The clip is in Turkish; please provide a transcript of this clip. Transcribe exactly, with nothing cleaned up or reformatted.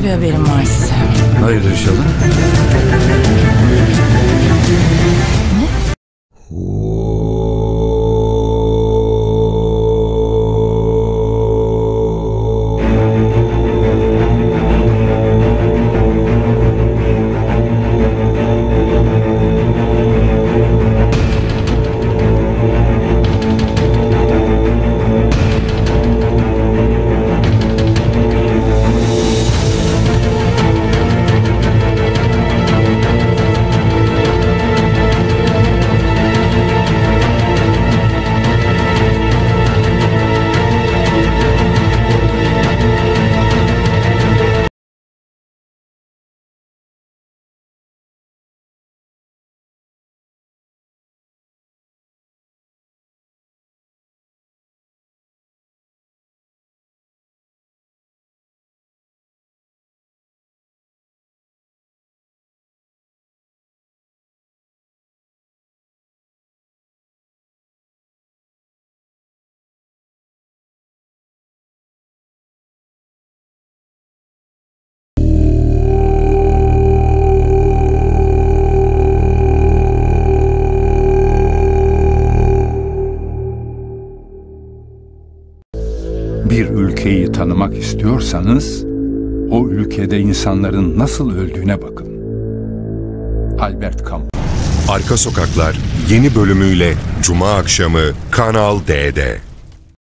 bir haberim var size. Hayırdır inşallah. Ne? Bir ülkeyi tanımak istiyorsanız, o ülkede insanların nasıl öldüğüne bakın. Albert Camus. Arka Sokaklar yeni bölümüyle Cuma akşamı Kanal D'de.